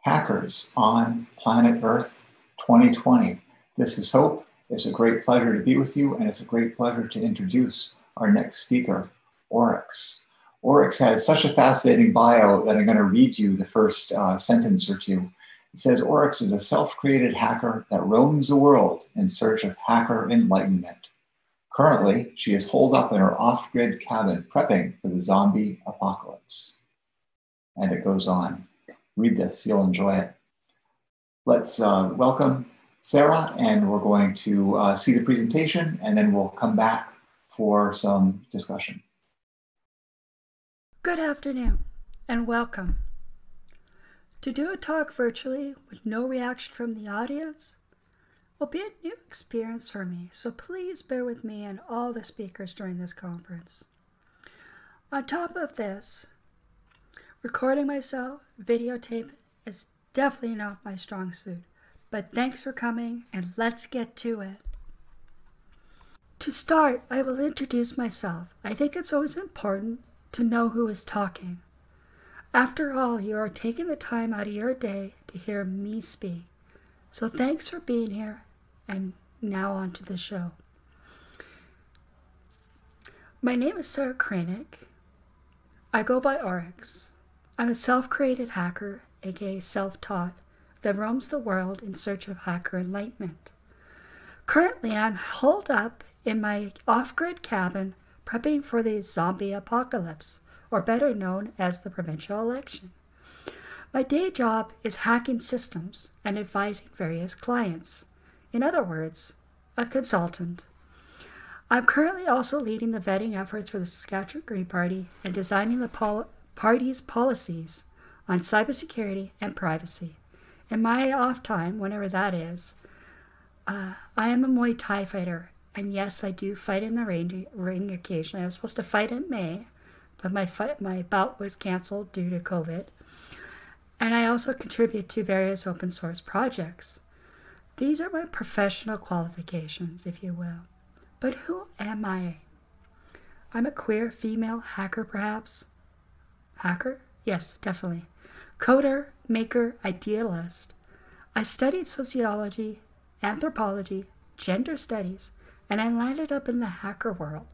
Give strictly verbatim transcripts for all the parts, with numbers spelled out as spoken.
Hackers on Planet Earth twenty twenty. This is Hope. It's a great pleasure to be with you, and it's a great pleasure to introduce our next speaker, Oryx. Oryx has such a fascinating bio that I'm going to read you the first uh, sentence or two. It says, Oryx is a self-created hacker that roams the world in search of hacker enlightenment. Currently, she is holed up in her off-grid cabin, prepping for the zombie apocalypse. And it goes on. Read this, you'll enjoy it. Let's uh, welcome Sarah, and we're going to uh, see the presentation, and then we'll come back for some discussion. Good afternoon, and welcome. To do a talk virtually with no reaction from the audience will be a new experience for me, so please bear with me and all the speakers during this conference. On top of this, recording myself, videotape is definitely not my strong suit, but thanks for coming and let's get to it. To start, I will introduce myself. I think it's always important to know who is talking. After all, you are taking the time out of your day to hear me speak. So thanks for being here, and now on to the show. My name is Sarah Kraynick. I go by Oryx. I'm a self-created hacker, aka self-taught, that roams the world in search of hacker enlightenment. Currently, I'm holed up in my off-grid cabin prepping for the zombie apocalypse, or better known as the provincial election. My day job is hacking systems and advising various clients. In other words, a consultant. I'm currently also leading the vetting efforts for the Saskatchewan Green Party and designing the pol party's policies on cybersecurity and privacy. In my off time, whenever that is, uh, I am a Muay Thai fighter, and yes, I do fight in the ring, ring occasionally. I was supposed to fight in May, but my fight, my bout was canceled due to COVID. And I also contribute to various open source projects. These are my professional qualifications, if you will. But who am I? I'm a queer female hacker, perhaps. Hacker? Yes, definitely. Coder, maker, idealist. I studied sociology, anthropology, gender studies, and I landed up in the hacker world.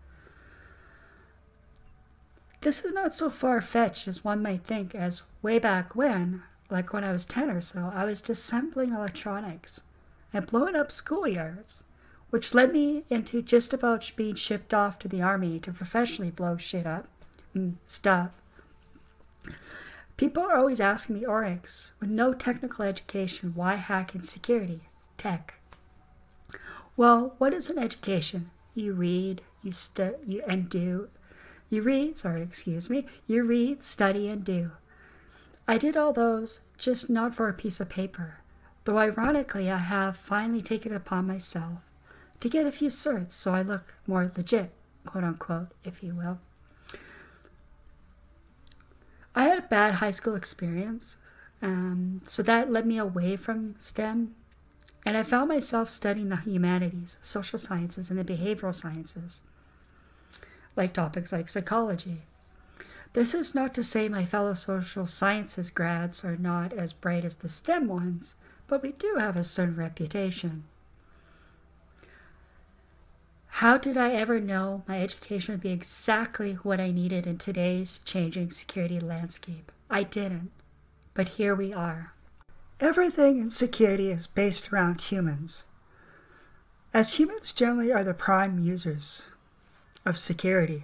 This is not so far-fetched as one might think, as way back when, like when I was ten or so, I was disassembling electronics and blowing up schoolyards, which led me into just about being shipped off to the army to professionally blow shit up and stuff. People are always asking me, Oryx, with no technical education, why hack in security? Tech. Well, what is an education? You read, you stu you and do. You read, sorry, excuse me. You read, study, and do. I did all those, just not for a piece of paper. Though ironically, I have finally taken it upon myself to get a few certs so I look more legit, quote unquote, if you will. I had a bad high school experience, um, so that led me away from STEM, and I found myself studying the humanities, social sciences, and the behavioral sciences, like topics like psychology. This is not to say my fellow social sciences grads are not as bright as the STEM ones, but we do have a certain reputation. How did I ever know my education would be exactly what I needed in today's changing security landscape? I didn't, but here we are. Everything in security is based around humans, as humans generally are the prime users of security.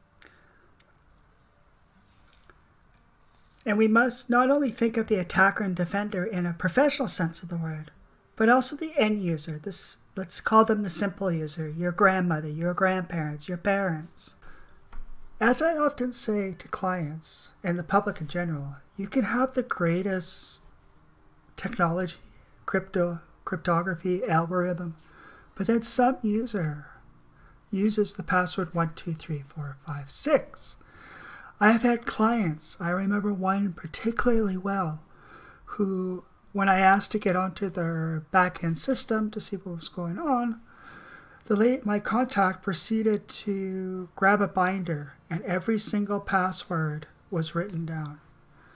And we must not only think of the attacker and defender in a professional sense of the word, but also the end user. This, let's call them the simple user, your grandmother, your grandparents, your parents. As I often say to clients and the public in general, you can have the greatest technology, crypto, cryptography, algorithm, but then some user uses the password one two three four five six. I have had clients, I remember one particularly well, who, when I asked to get onto their back-end system to see what was going on, the late, my contact proceeded to grab a binder, and every single password was written down.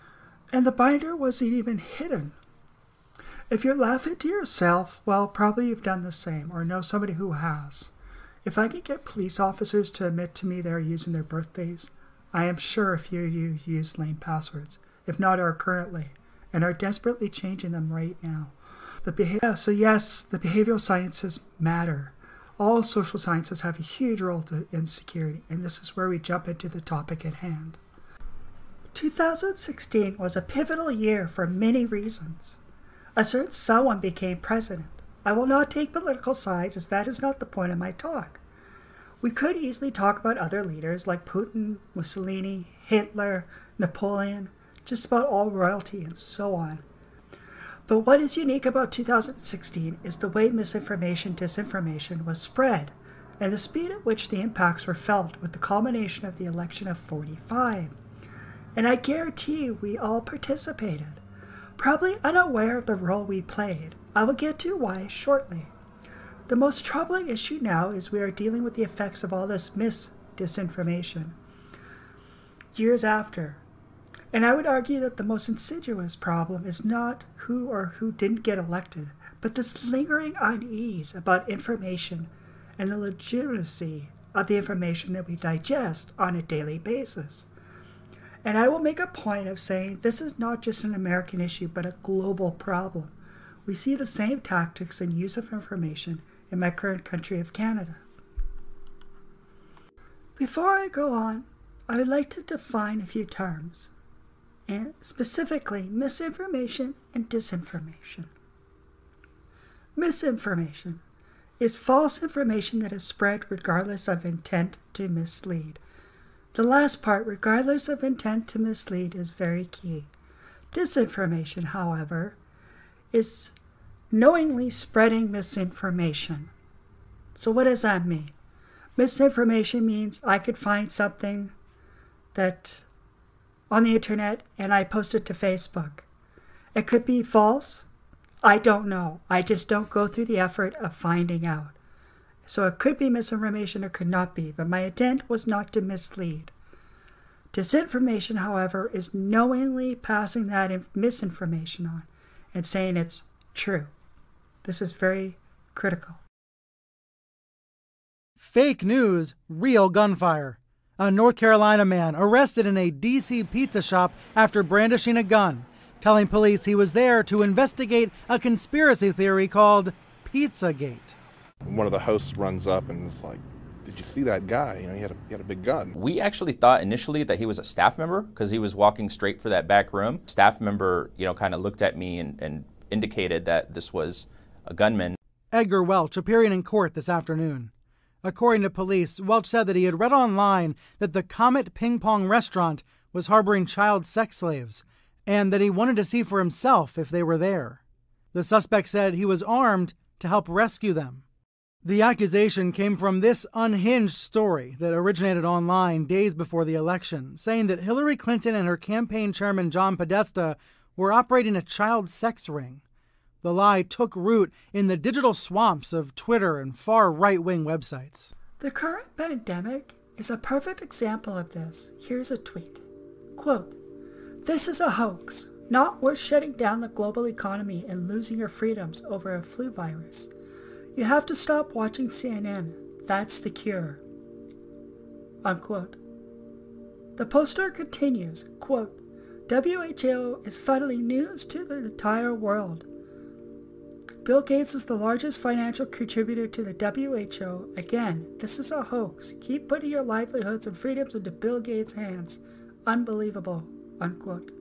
And the binder wasn't even hidden. If you're laughing to yourself, well, probably you've done the same or know somebody who has. If I could get police officers to admit to me they're using their birthdays, I am sure a few of you use lame passwords, if not are currently, and are desperately changing them right now. The beha- so yes, the behavioral sciences matter. All social sciences have a huge role to, in security, and this is where we jump into the topic at hand. two thousand sixteen was a pivotal year for many reasons. A certain someone became president. I will not take political sides, as that is not the point of my talk. We could easily talk about other leaders like Putin, Mussolini, Hitler, Napoleon, just about all royalty and so on. But what is unique about two thousand sixteen is the way misinformation, disinformation was spread, and the speed at which the impacts were felt with the culmination of the election of forty-five. And I guarantee you we all participated, probably unaware of the role we played. I will get to why shortly. The most troubling issue now is we are dealing with the effects of all this mis-disinformation years after. And I would argue that the most insidious problem is not who or who didn't get elected, but this lingering unease about information and the legitimacy of the information that we digest on a daily basis. And I will make a point of saying this is not just an American issue, but a global problem. We see the same tactics and use of information in my current country of Canada. Before I go on, I would like to define a few terms, and specifically misinformation and disinformation. Misinformation is false information that is spread regardless of intent to mislead. The last part, regardless of intent to mislead, is very key. Disinformation, however, is knowingly spreading misinformation. So what does that mean? Misinformation means I could find something that on the internet and I post it to Facebook. It could be false. I don't know. I just don't go through the effort of finding out. So it could be misinformation or could not be, but my intent was not to mislead. Disinformation, however, is knowingly passing that misinformation on and saying it's true. This is very critical. Fake news, real gunfire. A North Carolina man arrested in a D C pizza shop after brandishing a gun, telling police he was there to investigate a conspiracy theory called Pizzagate. One of the hosts runs up and is like, "Did you see that guy? You know, he had a, he had a big gun." We actually thought initially that he was a staff member because he was walking straight for that back room. Staff member, you know, kind of looked at me and, and indicated that this was a gunman. Edgar Welch appearing in court this afternoon. According to police, Welch said that he had read online that the Comet Ping Pong restaurant was harboring child sex slaves, and that he wanted to see for himself if they were there. The suspect said he was armed to help rescue them. The accusation came from this unhinged story that originated online days before the election, saying that Hillary Clinton and her campaign chairman John Podesta were operating a child sex ring. The lie took root in the digital swamps of Twitter and far right-wing websites. The current pandemic is a perfect example of this. Here's a tweet. Quote, "This is a hoax, not worth shutting down the global economy and losing your freedoms over a flu virus. You have to stop watching C N N. That's the cure." Unquote. The poster continues, quote, "W H O is funneling news to the entire world. Bill Gates is the largest financial contributor to the W H O. Again, this is a hoax. Keep putting your livelihoods and freedoms into Bill Gates' hands. Unbelievable." Unquote.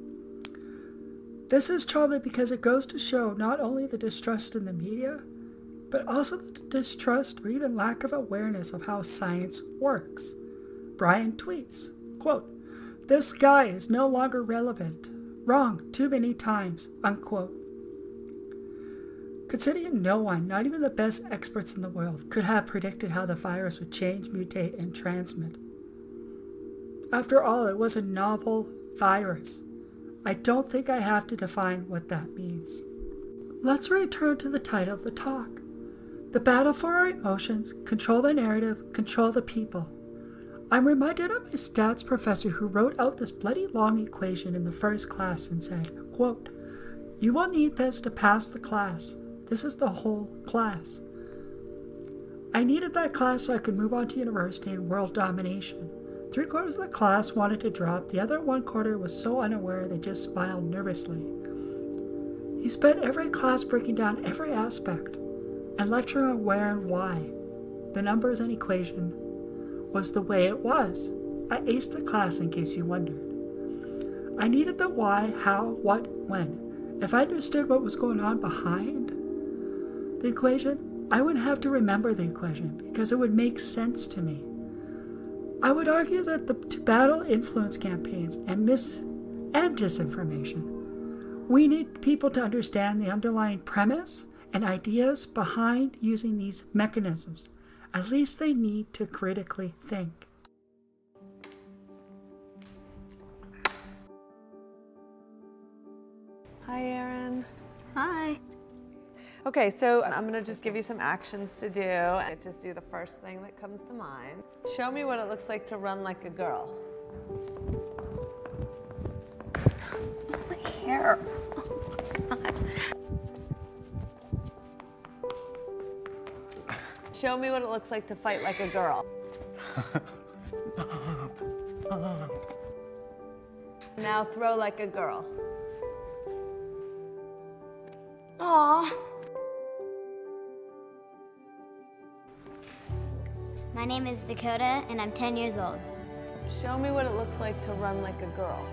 This is troubling because it goes to show not only the distrust in the media, but also the distrust or even lack of awareness of how science works. Brian tweets, quote, "This guy is no longer relevant. Wrong too many times." Unquote. Considering no one, not even the best experts in the world, could have predicted how the virus would change, mutate, and transmit. After all, it was a novel virus. I don't think I have to define what that means. Let's return to the title of the talk. The battle for our emotions, control the narrative, control the people. I'm reminded of my stats professor who wrote out this bloody long equation in the first class and said, quote, "You will need this to pass the class. This is the whole class." I needed that class so I could move on to university and world domination. Three quarters of the class wanted to drop. The other one quarter was so unaware they just smiled nervously. He spent every class breaking down every aspect and lecturing on where and why. The numbers and equation was the way it was. I aced the class in case you wondered. I needed the why, how, what, when. If I understood what was going on behind the equation, I wouldn't have to remember the equation because it would make sense to me. I would argue that the, to battle influence campaigns and mis and disinformation, we need people to understand the underlying premise and ideas behind using these mechanisms. At least they need to critically think. Hi, Erin. Hi. Okay, so I'm gonna just give you some actions to do. And just do the first thing that comes to mind. Show me what it looks like to run like a girl. My hair. Oh, God. Show me what it looks like to fight like a girl. Now throw like a girl. Aw. My name is Dakota, and I'm ten years old. Show me what it looks like to run like a girl.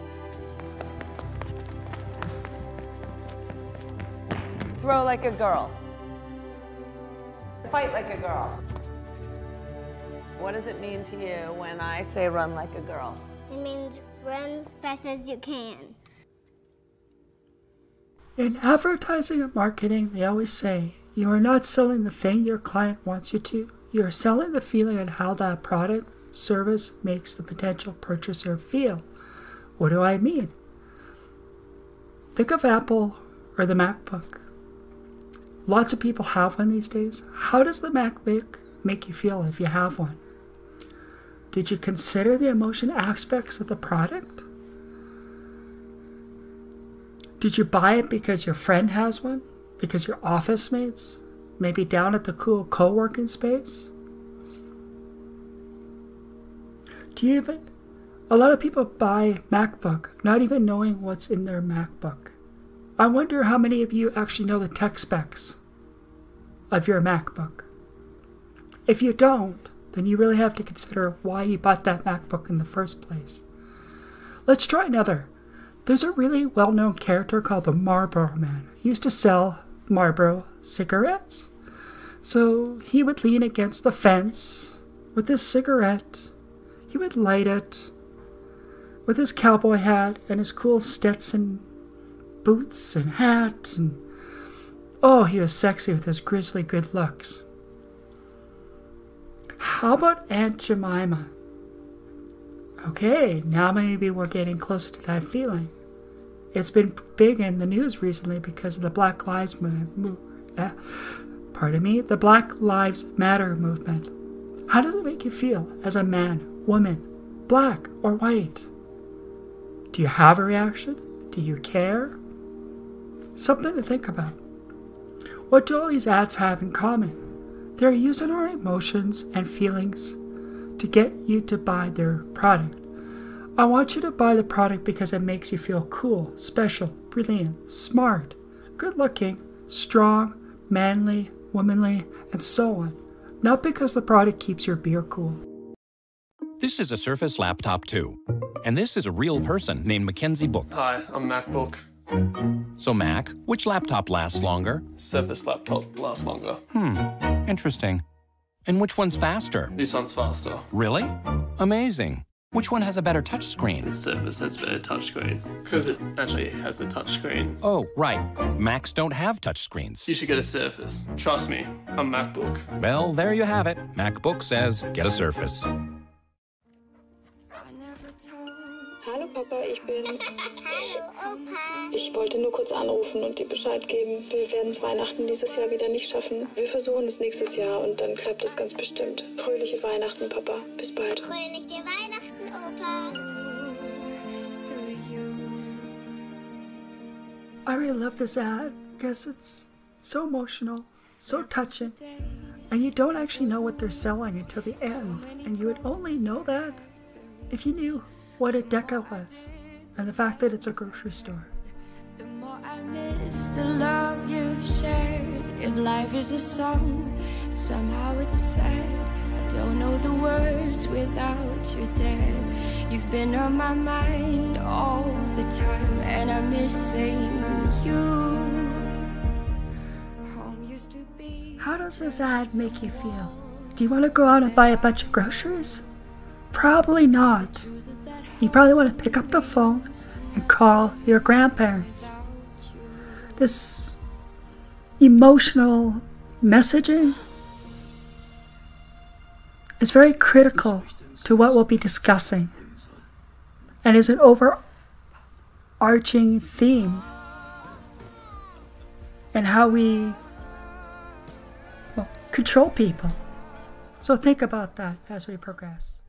Throw like a girl. Fight like a girl. What does it mean to you when I say run like a girl? It means run fast as you can. In advertising and marketing, they always say, you are not selling the thing your client wants you to. You are selling the feeling and how that product, service makes the potential purchaser feel. What do I mean? Think of Apple or the MacBook. Lots of people have one these days. How does the MacBook make you feel if you have one? Did you consider the emotion aspects of the product? Did you buy it because your friend has one? Because your office mates? Maybe down at the cool co-working space? Do you even... A lot of people buy MacBook not even knowing what's in their MacBook. I wonder how many of you actually know the tech specs of your MacBook. If you don't, then you really have to consider why you bought that MacBook in the first place. Let's try another. There's a really well-known character called the Marlboro Man. He used to sell Marlboro cigarettes. So he would lean against the fence with his cigarette. He would light it with his cowboy hat and his cool Stetson boots and hat. And oh, he was sexy with his grisly good looks. How about Aunt Jemima? Okay, now maybe we're getting closer to that feeling. It's been big in the news recently because of the Black Lives Movement. Uh, pardon me, the Black Lives Matter movement. How does it make you feel as a man, woman, black or white? Do you have a reaction? Do you care? Something to think about. What do all these ads have in common? They're using our emotions and feelings to get you to buy their product. I want you to buy the product because it makes you feel cool, special, brilliant, smart, good-looking, strong, manly, womanly, and so on. Not because the product keeps your beer cool. This is a Surface Laptop two, and this is a real person named Mackenzie Book. Hi, I'm MacBook. So Mac, which laptop lasts longer? Surface laptop lasts longer. Hmm, interesting. And which one's faster? This one's faster. Really? Amazing. Which one has a better touchscreen? The Surface has better touchscreen because it actually has a touchscreen. Oh, right. Macs don't have touchscreens. You should get a Surface. Trust me, I'm MacBook. Well, there you have it. MacBook says get a Surface. Kind of Papa, ich bin's. Hallo, Opa. Ich wollte nur kurz anrufen und dir Bescheid geben. Wir werden es Weihnachten dieses Jahr wieder nicht schaffen. Wir versuchen es nächstes Jahr und dann klappt es ganz bestimmt. Fröhliche Weihnachten, Papa. Bis bald. Fröhliche Weihnachten, Opa. I really love this ad because it's so emotional, so touching, and you don't actually know what they're selling until the end, and you would only know that if you knew what a deca was and the fact that it's a grocery store. The more I miss the love you've shared. If life is a song, somehow it's sad. I don't know the words without you there. You've been on my mind all the time, and I miss saying you. Home used to be. How does this ad make you feel? Do you want to go out and buy a bunch of groceries? Probably not. You probably want to pick up the phone and call your grandparents. This emotional messaging is very critical to what we'll be discussing and is an overarching theme in how we well, control people. So think about that as we progress.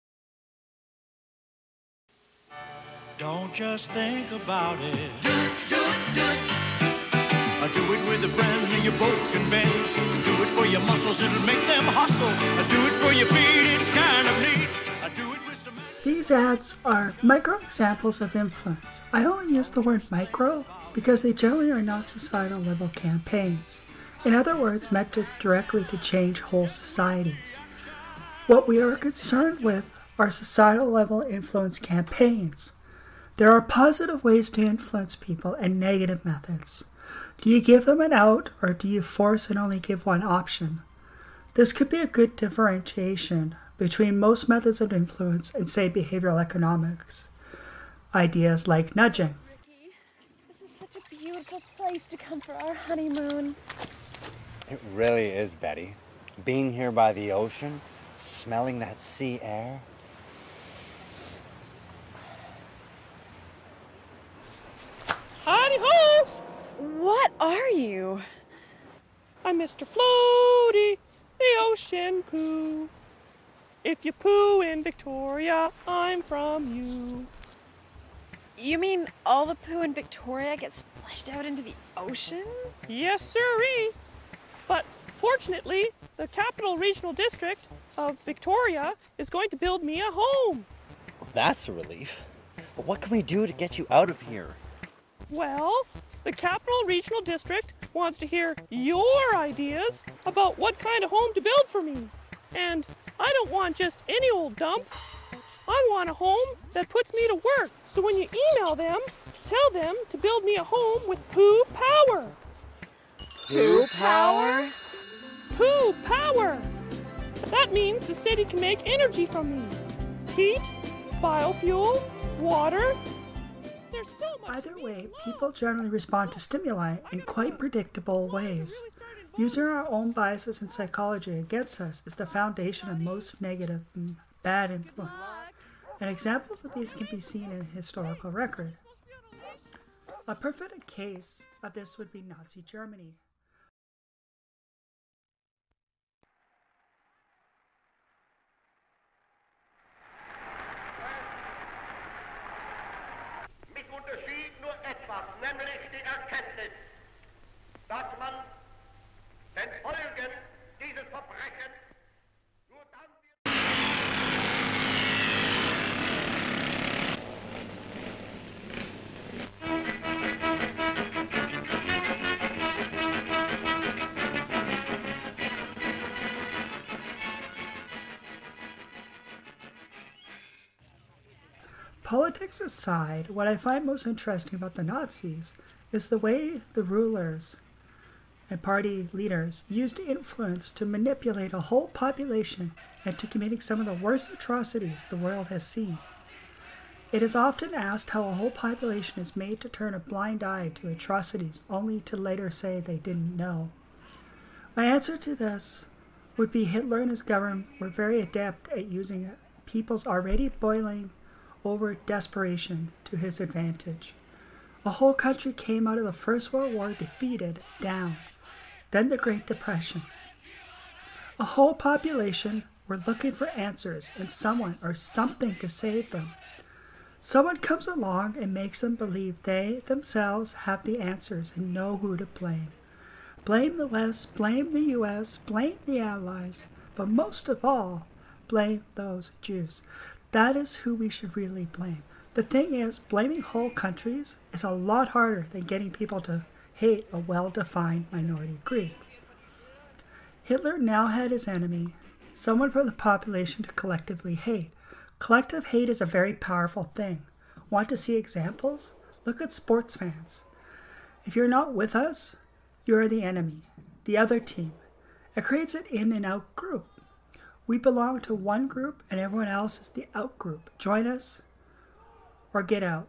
Don't just think about it. Do it, do it, do it. Uh, do it with a friend and you both can bend. Do it for your muscles, it'll make them hustle. Uh, do it for your feet, it's kind of neat. Uh, do it with some... These ads are micro examples of influence. I only use the word micro because they generally are not societal level campaigns. In other words, meant to directly to change whole societies. What we are concerned with are societal level influence campaigns. There are positive ways to influence people and negative methods. Do you give them an out, or do you force and only give one option? This could be a good differentiation between most methods of influence and, say, behavioral economics. Ideas like nudging. Ricky, this is such a beautiful place to come for our honeymoon. It really is, Betty. Being here by the ocean, smelling that sea air. Howdy ho! What are you? I'm Mister Floaty, the ocean poo. If you poo in Victoria, I'm from you. You mean all the poo in Victoria gets flushed out into the ocean? Yes, sirree. But fortunately, the Capital Regional District of Victoria is going to build me a home. Well, that's a relief. But what can we do to get you out of here? Well, the Capital Regional District wants to hear your ideas about what kind of home to build for me. And I don't want just any old dump. I want a home that puts me to work. So when you email them, tell them to build me a home with poo power. Poo power? Poo power! That means the city can make energy from me. Heat, biofuel, water. There's so much. Either way, people generally respond to stimuli in quite predictable ways. Using our own biases and psychology against us is the foundation of most negative and bad influence. And examples of these can be seen in historical record. A perfect case of this would be Nazi Germany. Mich unterschied nur etwas, nämlich die Erkenntnis, dass man den Folgen dieses Verbrechens nur dann Politics aside, what I find most interesting about the Nazis is the way the rulers and party leaders used influence to manipulate a whole population and to committing some of the worst atrocities the world has seen. It is often asked how a whole population is made to turn a blind eye to atrocities only to later say they didn't know. My answer to this would be Hitler and his government were very adept at using people's already boiling over desperation to his advantage. A whole country came out of the First World War defeated, down. Then the Great Depression. A whole population were looking for answers and someone or something to save them. Someone comes along and makes them believe they themselves have the answers and know who to blame. Blame the West, blame the U S, blame the Allies, but most of all, blame those Jews. That is who we should really blame. The thing is, blaming whole countries is a lot harder than getting people to hate a well-defined minority group. Hitler now had his enemy, someone for the population to collectively hate. Collective hate is a very powerful thing. Want to see examples? Look at sports fans. If you're not with us, you're the enemy, the other team. It creates an in and out group. We belong to one group and everyone else is the out group. Join us or get out.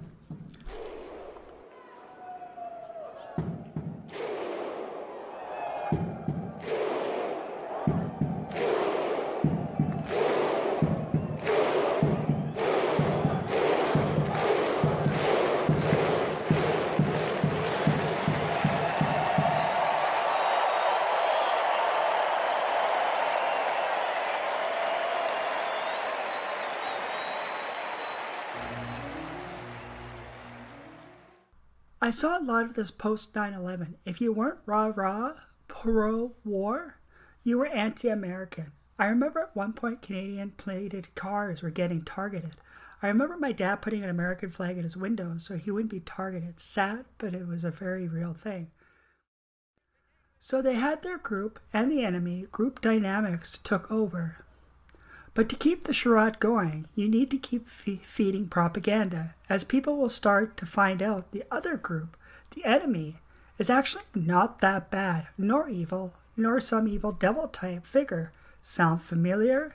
I saw a lot of this post nine eleven. If you weren't rah-rah, pro-war, you were anti-American. I remember at one point Canadian plated cars were getting targeted. I remember my dad putting an American flag in his window so he wouldn't be targeted. Sad, but it was a very real thing. So they had their group and the enemy. Group dynamics took over. But to keep the charade going, you need to keep fe feeding propaganda, as people will start to find out the other group, the enemy, is actually not that bad, nor evil, nor some evil devil-type figure. Sound familiar?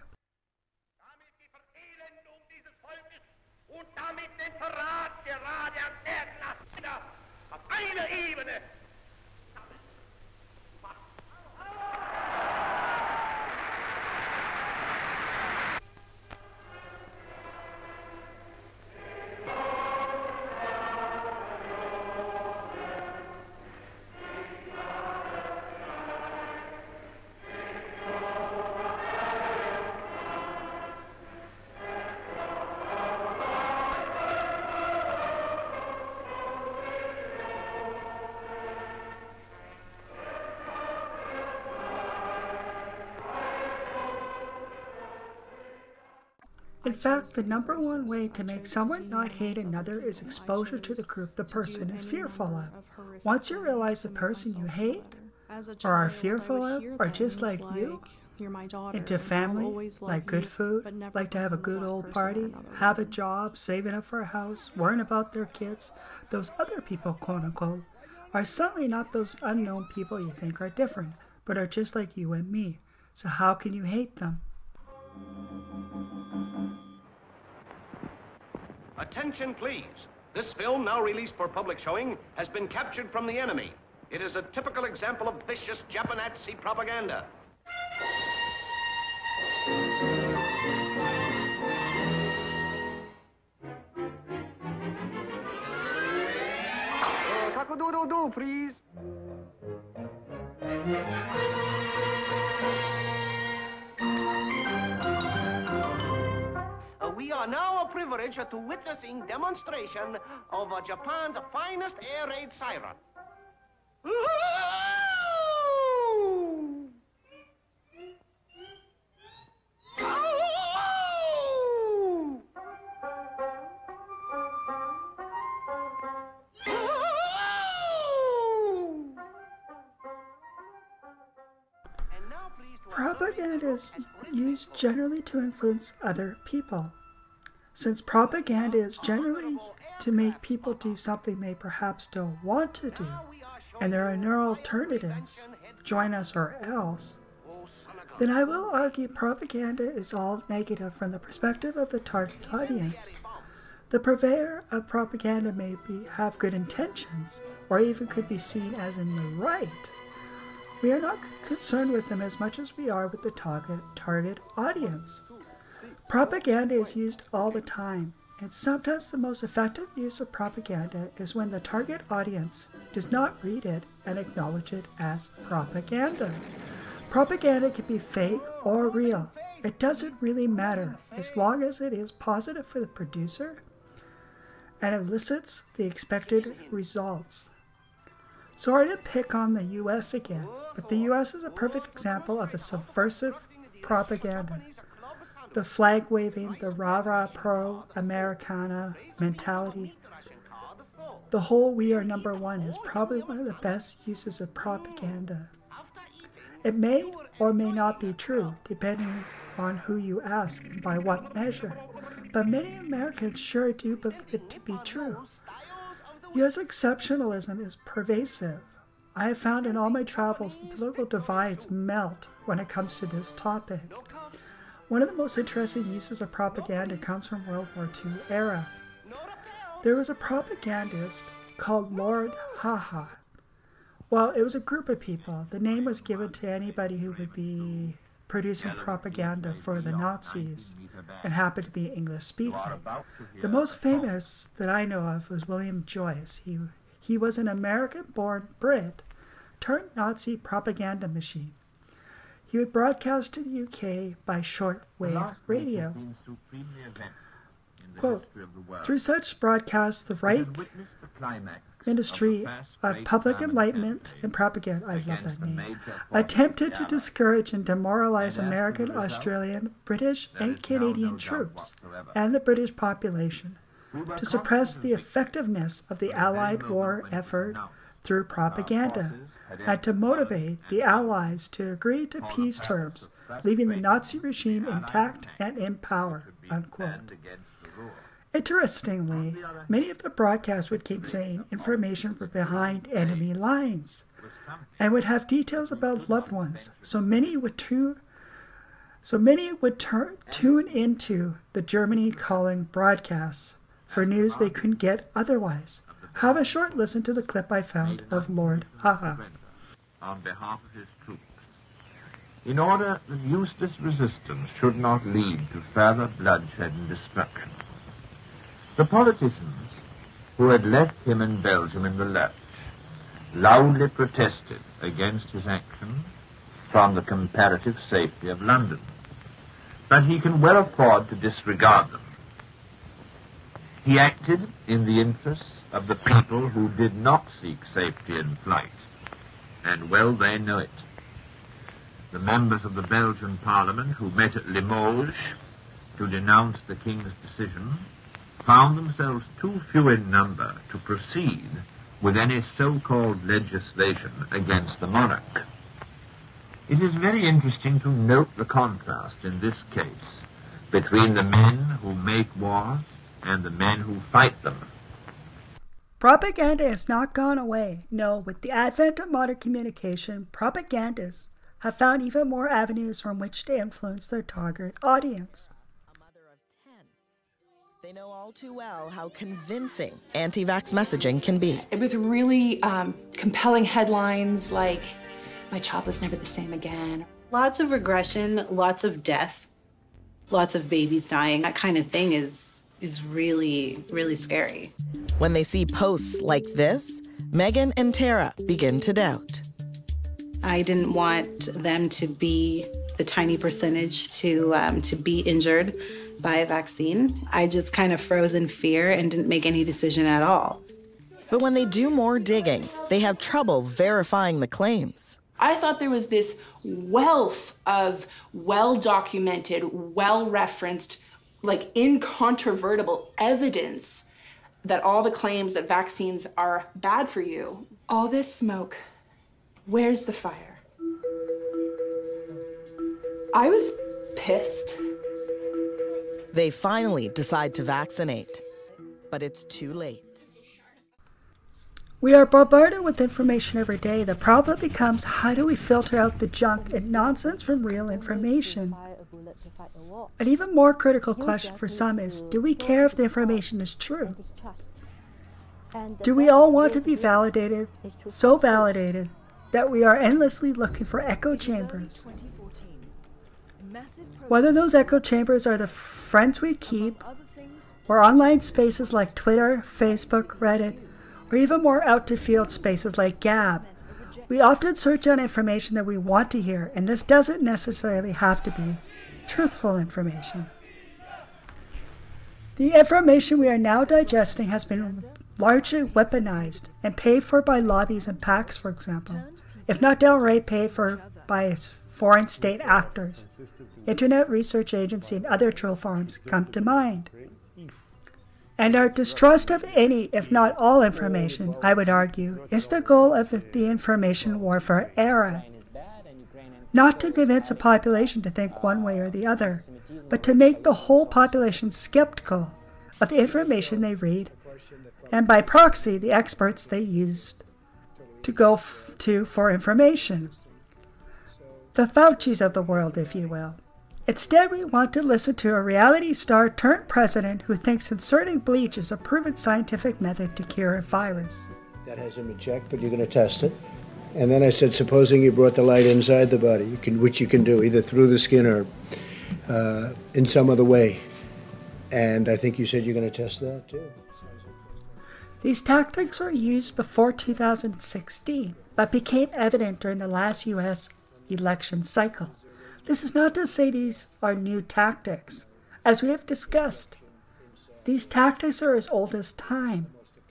In fact, the number one way to make someone not hate another is exposure to the group the person is fearful of. Once you realize the person you hate or are fearful of are just like you, into family, like good food, like to have a good old party, have a job, saving up for a house, worrying about their kids, those other people, quote unquote, are suddenly not those unknown people you think are different, but are just like you and me. So how can you hate them? Attention, please. This film, now released for public showing, has been captured from the enemy. It is a typical example of vicious Japanese propaganda. Uh, cock-a-doodle-doo, please. We are now privileged to witnessing demonstration of uh, Japan's finest air raid siren. Propaganda is used generally to influence other people. Since propaganda is generally to make people do something they perhaps don't want to do, and there are no alternatives, join us or else, then I will argue propaganda is all negative from the perspective of the target audience. The purveyor of propaganda may be, have good intentions, or even could be seen as in the right. We are not concerned with them as much as we are with the target, target audience. Propaganda is used all the time, and sometimes the most effective use of propaganda is when the target audience does not read it and acknowledge it as propaganda. Propaganda can be fake or real. It doesn't really matter as long as it is positive for the producer and elicits the expected results. Sorry to pick on the U S again, but the U S is a perfect example of a subversive propaganda. The flag waving, the rah-rah pro-Americana mentality, the whole "we are number one" is probably one of the best uses of propaganda. It may or may not be true, depending on who you ask and by what measure, but many Americans sure do believe it to be true. U S exceptionalism is pervasive. I have found in all my travels the political divides melt when it comes to this topic. One of the most interesting uses of propaganda comes from World War Two era. There was a propagandist called Lord Haha. Well, it was a group of people. The name was given to anybody who would be producing propaganda for the Nazis and happened to be English speaking. The most famous that I know of was William Joyce. He, he was an American-born Brit turned Nazi propaganda machine. He would broadcast to the U K by shortwave radio. Quote, through such broadcasts, the Reich Ministry of Public Enlightenment and Propaganda, I love that name, attempted to discourage and demoralize American, Australian, British, and Canadian troops and the British population to suppress the effectiveness of the Allied war effort through propaganda and to motivate the Allies to agree to peace terms, leaving the Nazi regime intact and in power, unquote. Interestingly, many of the broadcasts would contain information from behind enemy lines and would have details about loved ones, so many would, tu- so many would tur- tune into the Germany calling broadcasts for news they couldn't get otherwise. Have a short listen to the clip I found of Lord Haha. On behalf of his troops, in order that useless resistance should not lead to further bloodshed and destruction. The politicians who had left him in Belgium in the lurch loudly protested against his action from the comparative safety of London, but he can well afford to disregard them. He acted in the interests of the people who did not seek safety in flight, and well they know it. The members of the Belgian Parliament who met at Limoges to denounce the King's decision found themselves too few in number to proceed with any so-called legislation against the monarch. It is very interesting to note the contrast in this case between the men who make wars and the men who fight them. Propaganda has not gone away. No, with the advent of modern communication, propagandists have found even more avenues from which to influence their target audience. They know all too well how convincing anti-vax messaging can be. With really um, compelling headlines like, "My child was never the same again." Lots of regression, lots of death, lots of babies dying. That kind of thing is, is really, really scary. When they see posts like this, Megan and Tara begin to doubt. I didn't want them to be the tiny percentage to, um, to be injured by a vaccine. I just kind of froze in fear and didn't make any decision at all. But when they do more digging, they have trouble verifying the claims. I thought there was this wealth of well-documented, well-referenced, like incontrovertible evidence that all the claims that vaccines are bad for you. All this smoke, where's the fire? I was pissed. They finally decide to vaccinate, but it's too late. We are bombarded with information every day. The problem becomes, how do we filter out the junk and nonsense from real information? An even more critical question for some is, do we care if the information is true? Do we all want to be validated, so validated, that we are endlessly looking for echo chambers? Whether those echo chambers are the friends we keep, or online spaces like Twitter, Facebook, Reddit, or even more out-to-field spaces like Gab. We often search out information that we want to hear, and this doesn't necessarily have to be truthful information. The information we are now digesting has been largely weaponized and paid for by lobbies and PACs, for example, if not downright paid for by its foreign state actors. Internet Research Agency and other troll farms come to mind. And our distrust of any, if not all information, I would argue, is the goal of the information warfare era. Not to convince a population to think one way or the other, but to make the whole population skeptical of the information they read, and by proxy, the experts they used to go f to for information. The Faucis of the world, if you will. Instead, we want to listen to a reality star turned president who thinks inserting bleach is a proven scientific method to cure a virus. That has him in check, but you're going to test it. And then I said, supposing you brought the light inside the body, you can, which you can do, either through the skin or uh, in some other way. And I think you said you're going to test that, too. These tactics were used before two thousand sixteen, but became evident during the last U S election cycle. This is not to say these are new tactics. As we have discussed, these tactics are as old as time.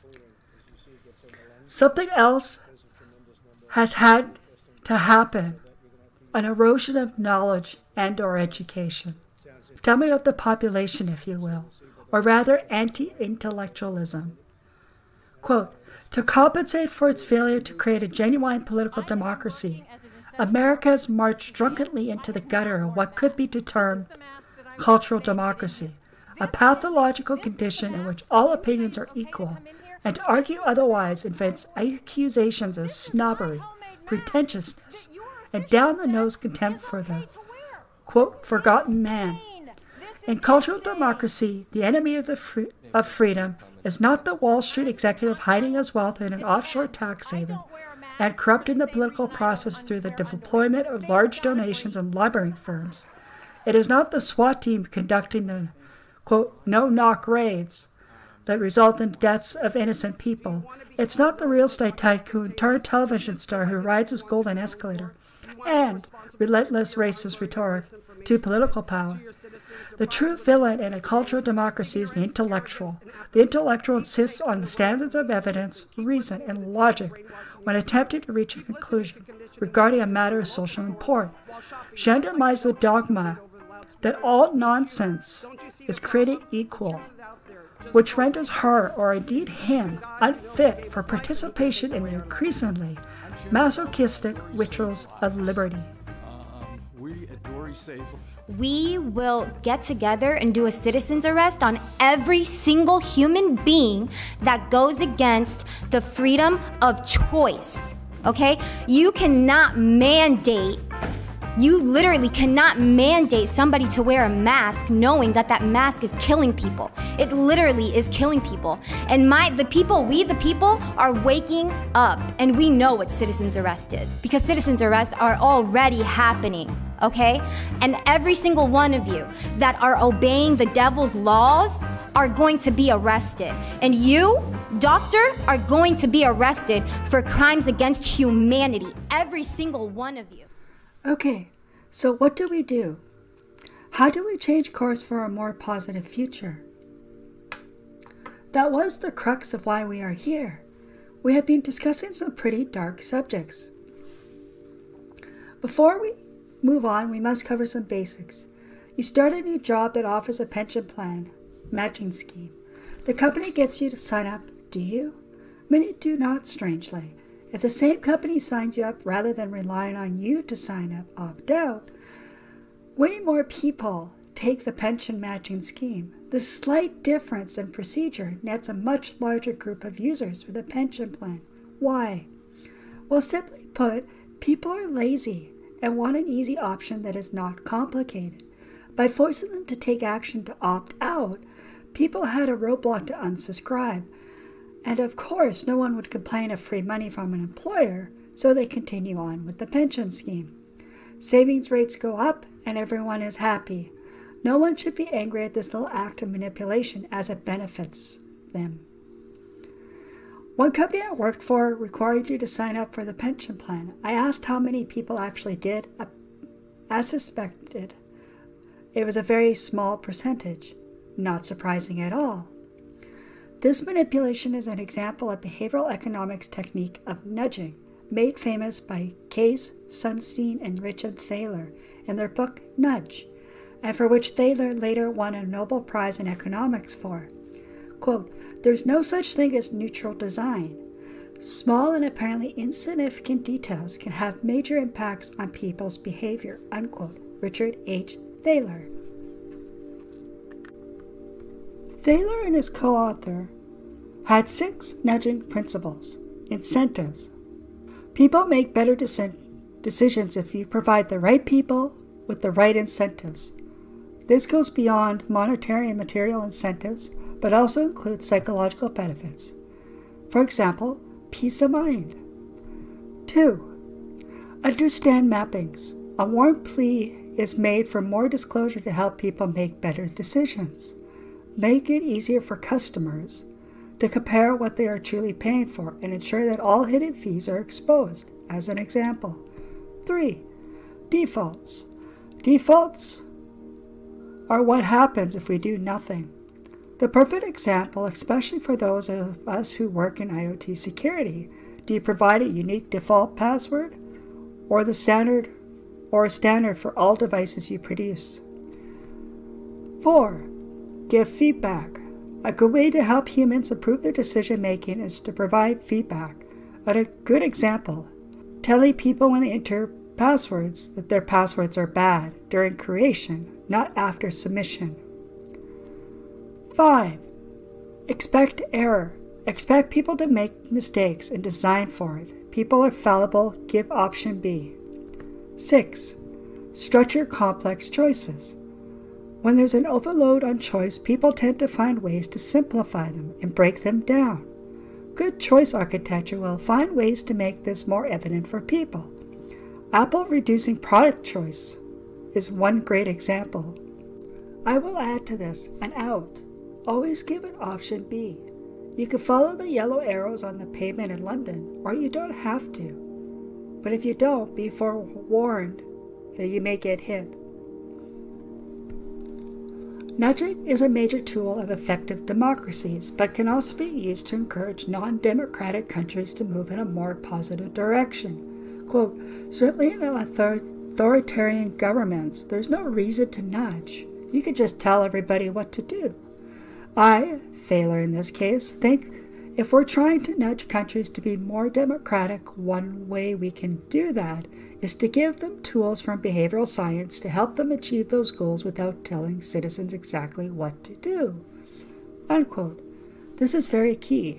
Something else has had to happen, an erosion of knowledge and or education. Tell me of the population, if you will, or rather anti-intellectualism. Quote, to compensate for its failure to create a genuine political democracy, America has marched drunkenly into the gutter of what could be termed cultural democracy, a pathological condition in which all opinions are equal, and to argue otherwise invents accusations of snobbery, pretentiousness, and down-the-nose contempt for the, quote, forgotten man. In cultural democracy, the enemy of, the free of freedom is not the Wall Street executive hiding his wealth in an offshore tax haven and corrupting the political process through the deployment of large donations and lobbying firms. It is not the SWAT team conducting the, quote, no-knock raids that result in deaths of innocent people. It's not the real estate tycoon turned television star who rides his golden escalator and relentless racist rhetoric to political power. The true villain in a cultural democracy is the intellectual. The intellectual insists on the standards of evidence, reason, and logic when attempting to reach a conclusion regarding a matter of social import. She undermines the dogma that all nonsense is created equal, which renders her, or indeed him, unfit for participation in the increasingly masochistic rituals of liberty. Um, we at Dory Safe. We will get together and do a citizen's arrest on every single human being that goes against the freedom of choice, okay? You cannot mandate, you literally cannot mandate somebody to wear a mask knowing that that mask is killing people. It literally is killing people. And my, the people, we the people, are waking up, and we know what citizen's arrest is, because citizen's arrests are already happening. Okay? And every single one of you that are obeying the devil's laws are going to be arrested. And you, doctor, are going to be arrested for crimes against humanity. Every single one of you. Okay, so what do we do? How do we change course for a more positive future? That was the crux of why we are here. We have been discussing some pretty dark subjects. Before we move on, we must cover some basics. You start a new job that offers a pension plan, matching scheme. The company gets you to sign up, do you? Many do not, strangely. If the same company signs you up rather than relying on you to sign up, opt out, way more people take the pension matching scheme. The slight difference in procedure nets a much larger group of users for the pension plan. Why? Well, simply put, people are lazy and want an easy option that is not complicated. By forcing them to take action to opt out, people had a roadblock to unsubscribe. And of course, no one would complain of free money from an employer, so they continue on with the pension scheme. Savings rates go up and everyone is happy. No one should be angry at this little act of manipulation as it benefits them. One company I worked for required you to sign up for the pension plan. I asked how many people actually did. As suspected, it was a very small percentage. Not surprising at all. This manipulation is an example of behavioral economics technique of nudging, made famous by Case Sunstein and Richard Thaler in their book Nudge, and for which Thaler later won a Nobel Prize in economics for. Quote, "There's no such thing as neutral design. Small and apparently insignificant details can have major impacts on people's behavior," unquote. Richard H. Thaler. Thaler and his co-author had six nudging principles. Incentives. People make better deci- decisions if you provide the right people with the right incentives. This goes beyond monetary and material incentives, but also includes psychological benefits. For example, peace of mind. Two, understand mappings. A warm plea is made for more disclosure to help people make better decisions. Make it easier for customers to compare what they are truly paying for and ensure that all hidden fees are exposed, as an example. Three, defaults. Defaults are what happens if we do nothing. The perfect example, especially for those of us who work in I O T security, do you provide a unique default password or the standard or a standard for all devices you produce? Four, give feedback. A good way to help humans improve their decision making is to provide feedback. A good example, telling people when they enter passwords that their passwords are bad during creation, not after submission. Five, expect error. Expect people to make mistakes and design for it. People are fallible, give option B. Six, structure complex choices. When there's an overload on choice, people tend to find ways to simplify them and break them down. Good choice architecture will find ways to make this more evident for people. Apple reducing product choice is one great example. I will add to this an out. Always give an option B. You can follow the yellow arrows on the pavement in London, or you don't have to. But if you don't, be forewarned that you may get hit. Nudging is a major tool of effective democracies, but can also be used to encourage non-democratic countries to move in a more positive direction. Quote, certainly in authoritarian governments, there's no reason to nudge. You could just tell everybody what to do. I, Thaler in this case, think if we're trying to nudge countries to be more democratic, one way we can do that is to give them tools from behavioral science to help them achieve those goals without telling citizens exactly what to do. Unquote. This is very key.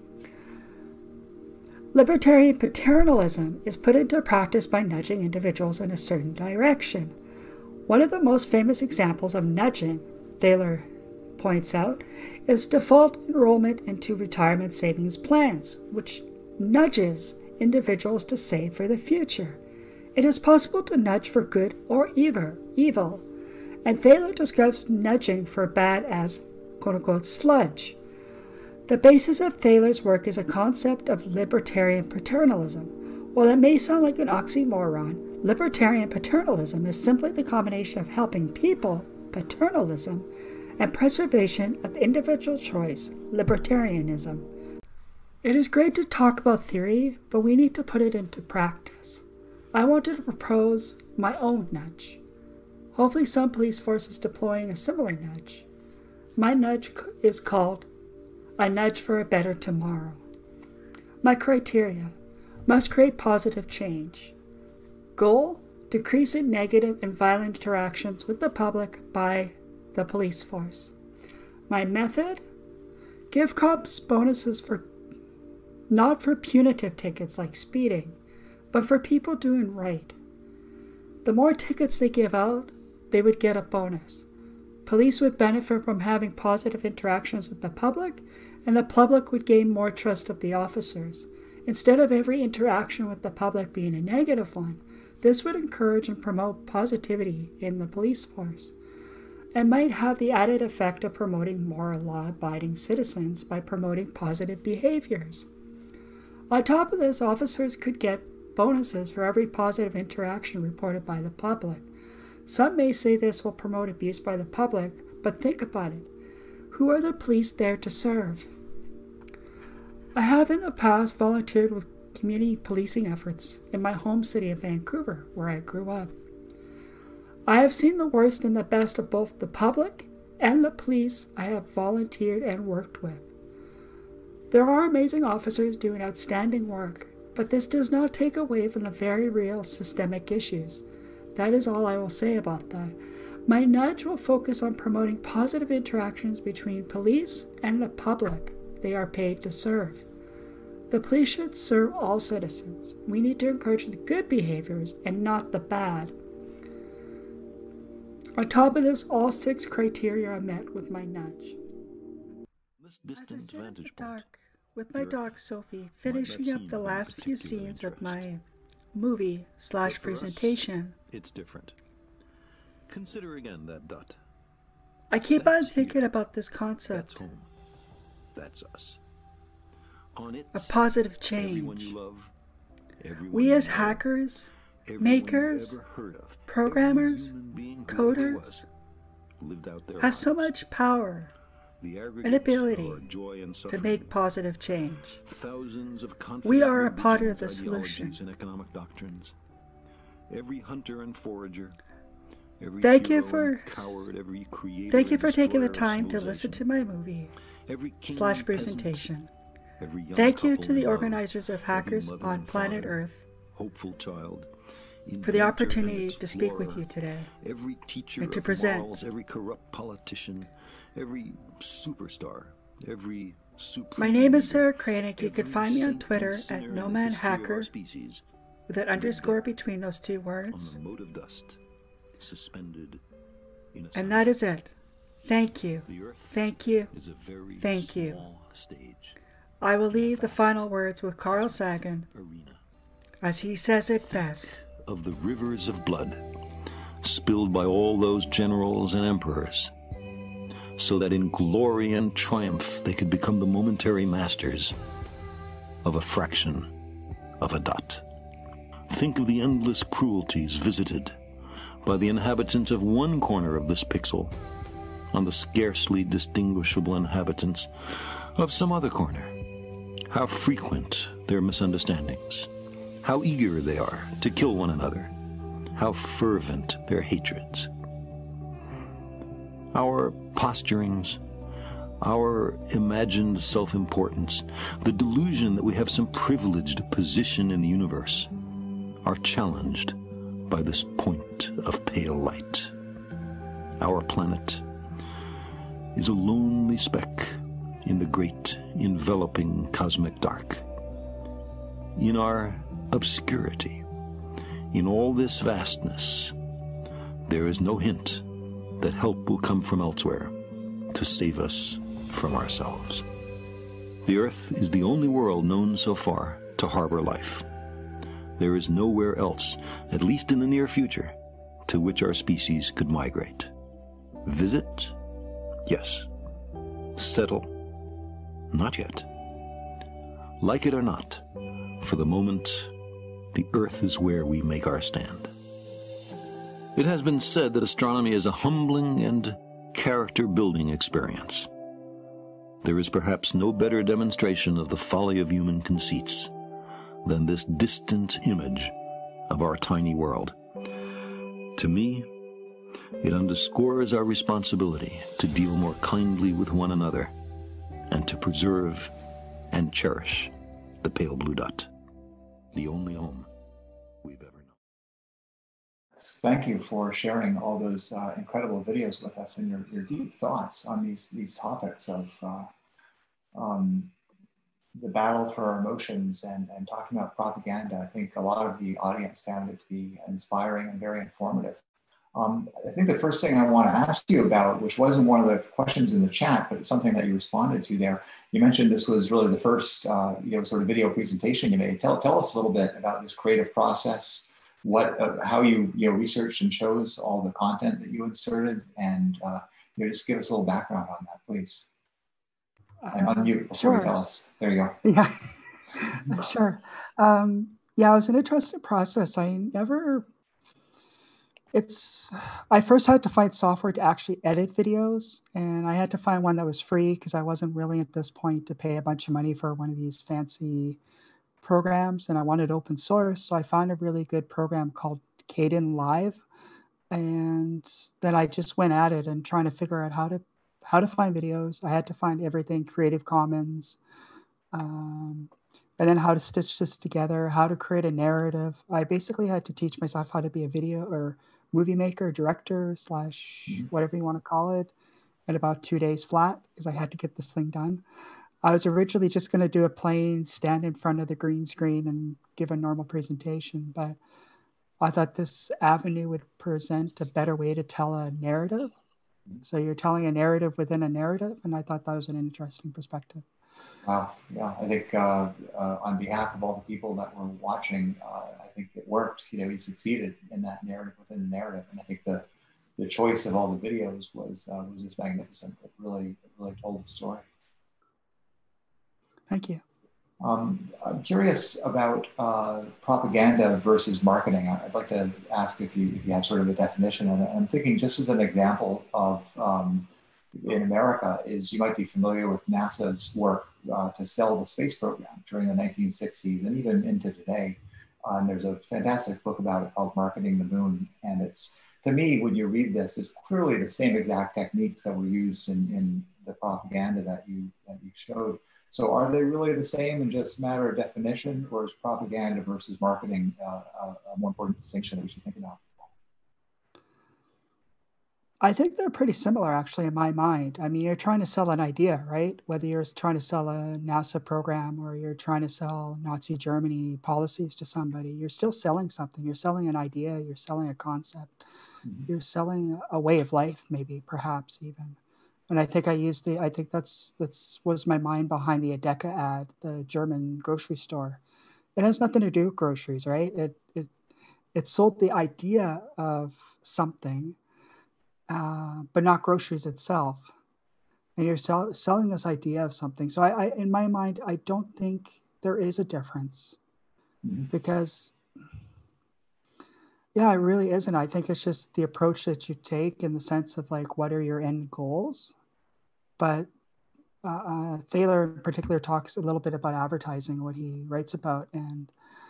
Libertarian paternalism is put into practice by nudging individuals in a certain direction. One of the most famous examples of nudging, Thaler points out, is default enrollment into retirement savings plans, which nudges individuals to save for the future. It is possible to nudge for good or evil, evil, and Thaler describes nudging for bad as quote-unquote sludge. The basis of Thaler's work is a concept of libertarian paternalism. While it may sound like an oxymoron, libertarian paternalism is simply the combination of helping people, paternalism, and preservation of individual choice, libertarianism. It is great to talk about theory, but we need to put it into practice. I wanted to propose my own nudge. Hopefully some police force is deploying a similar nudge. My nudge is called A Nudge for a Better Tomorrow. My criteria: must create positive change. Goal: decrease in negative and violent interactions with the public by the police force. My method: give cops bonuses for not for punitive tickets like speeding, but for people doing right. The more tickets they give out, they would get a bonus. Police would benefit from having positive interactions with the public, and the public would gain more trust of the officers. Instead of every interaction with the public being a negative one, this would encourage and promote positivity in the police force. and might have the added effect of promoting more law-abiding citizens by promoting positive behaviors. On top of this, officers could get bonuses for every positive interaction reported by the public. Some may say this will promote abuse by the public, but think about it. Who are the police there to serve? I have in the past volunteered with community policing efforts in my home city of Vancouver, where I grew up. I have seen the worst and the best of both the public and the police I have volunteered and worked with. There are amazing officers doing outstanding work, but this does not take away from the very real systemic issues. That is all I will say about that. My nudge will focus on promoting positive interactions between police and the public they are paid to serve. The police should serve all citizens. We need to encourage the good behaviors and not the bad. On top of this, all six criteria are met with my nudge. This As I sit in the dark with my dog Sophie, finishing up the last few scenes of my movie slash presentation, it's different. Consider again that dot. I keep on thinking about this concept That's home. That's us. On it, of positive everyone change. you love, everyone We you as know, hackers, everyone makers, you ever heard of, programmers, every human being who ever coders, was, lived out their have so lives. much power The and aggregate ability of our joy and to suffering. make positive change. Thousands of We are a confident part of the religions, solution. ideologies, and economic doctrines. Every hunter and forager, every Thank you hero for and coward, every creator thank you and for taking the destroyer of time to listen to my movie Every king slash and presentation. every young Thank you couple to the in love, organizers of Hackers mother on and Planet father, Earth hopeful child, for the inventor opportunity and to speak with explorer, you today every teacher and to of present. morals, every corrupt politician, every superstar, every supreme My name is leader, Sarah Kraynick. You can every find me on saint Twitter and sinner at in the history of our nomanhacker species, with an underscore between those two words. on the mote of dust, suspended in a And that is it. Thank you. The earth Thank you. is a very Thank you. small stage. I will leave the final words with Carl Sagan, as he says it best. Of the rivers of blood spilled by all those generals and emperors, so that in glory and triumph they could become the momentary masters of a fraction of a dot. Think of the endless cruelties visited by the inhabitants of one corner of this pixel on the scarcely distinguishable inhabitants of some other corner. How frequent their misunderstandings, how eager they are to kill one another, how fervent their hatreds. Our posturings, our imagined self-importance, the delusion that we have some privileged position in the universe, are challenged by this point of pale light. Our planet is a lonely speck in the great enveloping cosmic dark. In our obscurity, in all this vastness, there is no hint that help will come from elsewhere to save us from ourselves. The Earth is the only world known so far to harbor life. There is nowhere else, at least in the near future, to which our species could migrate. Visit? Yes. Settle? Not yet. Like it or not, for the moment, the Earth is where we make our stand. It has been said that astronomy is a humbling and character-building experience. There is perhaps no better demonstration of the folly of human conceits than this distant image of our tiny world. To me, it underscores our responsibility to deal more kindly with one another and to preserve and cherish the pale blue dot, the only home we've ever known. Thank you for sharing all those uh, incredible videos with us and your, your deep thoughts on these, these topics of uh, um, the battle for our emotions and, and talking about propaganda. I think a lot of the audience found it to be inspiring and very informative. Um, I think the first thing I want to ask you about, which wasn't one of the questions in the chat, but it's something that you responded to there. You mentioned this was really the first, uh, you know, sort of video presentation you made. Tell, tell us a little bit about this creative process what, uh, how you, you know, researched and chose all the content that you inserted, and uh, you know, just give us a little background on that, please. And Um, unmute before sure. you tell us. There you go. Yeah, sure. Um, yeah, it was an interesting process. I never, it's, I first had to find software to actually edit videos, and I had to find one that was free because I wasn't willing at this point to pay a bunch of money for one of these fancy programs, and I wanted open source. So I found a really good program called Caden Live, and then I just went at it and trying to figure out how to how to find videos. I had to find everything Creative Commons, um, and then how to stitch this together, how to create a narrative. I basically had to teach myself how to be a video or movie maker, director slash whatever you want to call it, in about two days flat because I had to get this thing done. I was originally just going to do a plain stand in front of the green screen and give a normal presentation, but I thought this avenue would present a better way to tell a narrative. So you're telling a narrative within a narrative, and I thought that was an interesting perspective. Wow. Yeah, I think uh, uh, on behalf of all the people that were watching, uh, I think it worked. You know, he succeeded in that narrative within the narrative, and I think the the choice of all the videos was uh, was just magnificent. It really it really told the story. Thank you. Um, I'm curious about uh, propaganda versus marketing. I'd like to ask if you, if you have sort of a definition. And I'm thinking just as an example of um, in America is you might be familiar with NASA's work uh, to sell the space program during the nineteen sixties and even into today. Uh, and there's a fantastic book about it called Marketing the Moon. And it's, to me, when you read this, it's clearly the same exact techniques that were used in, in the propaganda that you, that you showed. So are they really the same in just a matter of definition, or is propaganda versus marketing uh, a, a more important distinction that we should think about? I think they're pretty similar, actually, in my mind. I mean, you're trying to sell an idea, right? Whether you're trying to sell a NASA program or you're trying to sell Nazi Germany policies to somebody, you're still selling something. You're selling an idea, you're selling a concept, mm-hmm. you're selling a way of life, maybe, perhaps even. And I think I used the, I think that's, that's was my mind behind the Edeka ad, the German grocery store. It has nothing to do with groceries, right? It, it, it sold the idea of something, uh, but not groceries itself. And you're sell, selling this idea of something. So I, I, in my mind, I don't think there is a difference mm-hmm. because, yeah, it really isn't. I think it's just the approach that you take in the sense of like, what are your end goals? But uh, Thaler in particular talks a little bit about advertising, what he writes about. And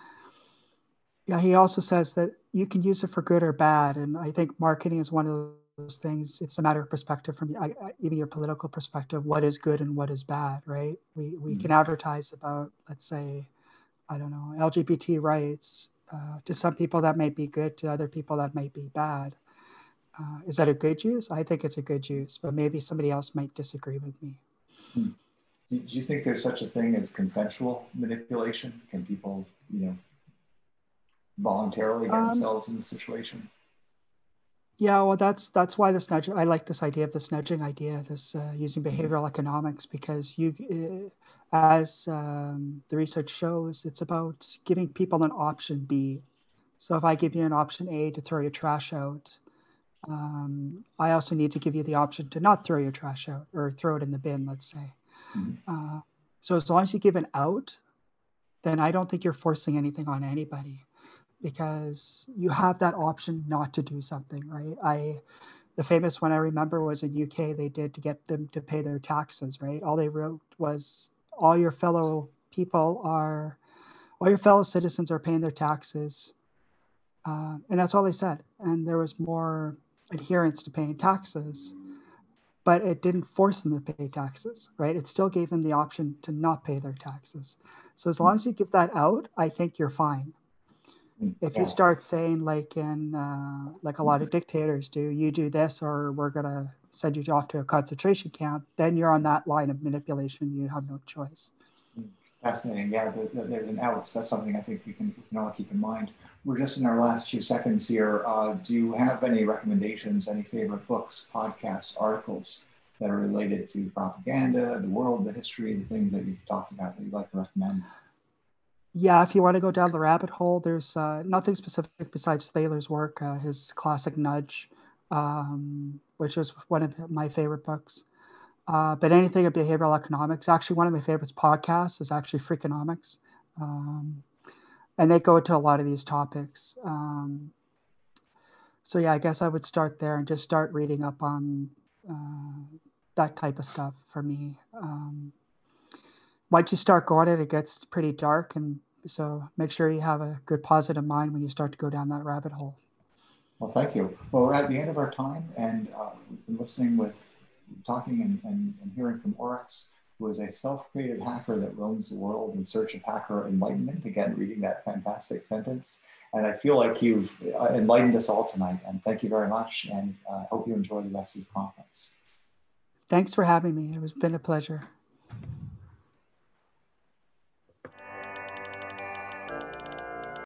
yeah, he also says that you can use it for good or bad. And I think marketing is one of those things. It's a matter of perspective from I, I, even your political perspective, what is good and what is bad, right? We, we mm-hmm. can advertise about, let's say, I don't know, L G B T rights. Uh, to some people that might be good, to other people that might be bad. Uh, is that a good use? I think it's a good use, but maybe somebody else might disagree with me. Hmm. Do you think there's such a thing as consensual manipulation? Can people, you know, voluntarily get um, themselves in the situation? Yeah, well, that's that's why this nudging. I like this idea of this nudging idea, this uh, using behavioral mm-hmm. economics, because you, uh, as um, the research shows, it's about giving people an option B. So if I give you an option A to throw your trash out, Um, I also need to give you the option to not throw your trash out or throw it in the bin, let's say. Mm-hmm. Uh, so as long as you give an out, then I don't think you're forcing anything on anybody because you have that option not to do something, right? I, the famous one I remember was in U K, they did to get them to pay their taxes, right? All they wrote was all your fellow people are, all your fellow citizens are paying their taxes. Uh, and that's all they said. And there was more adherence to paying taxes, but it didn't force them to pay taxes, right? It still gave them the option to not pay their taxes. So as long as you give that out, I think you're fine. If you start saying like in, uh, like a lot of dictators do, you do this or we're gonna send you off to a concentration camp, then you're on that line of manipulation. You have no choice. Fascinating. Yeah, the, the, there's an out. So that's something I think we can, we can all keep in mind. We're just in our last few seconds here. Uh, do you have any recommendations, any favorite books, podcasts, articles that are related to propaganda, the world, the history, the things that you've talked about that you'd like to recommend? Yeah, if you want to go down the rabbit hole, there's uh, nothing specific besides Thaler's work, uh, his classic Nudge, um, which is one of my favorite books. Uh, but anything in behavioral economics, actually one of my favorite podcasts is actually Freakonomics. Um, and they go into a lot of these topics. Um, so yeah, I guess I would start there and just start reading up on uh, that type of stuff for me. Um, once you start going it, it gets pretty dark. And so make sure you have a good positive mind when you start to go down that rabbit hole. Well, thank you. Well, we're at the end of our time, and uh, we've been listening with, talking and, and, and hearing from Oryx, who is a self-created hacker that roams the world in search of hacker enlightenment. Again, reading that fantastic sentence. And I feel like you've uh, enlightened us all tonight, and thank you very much, and I uh, hope you enjoy the rest of the conference. Thanks for having me. It has been a pleasure.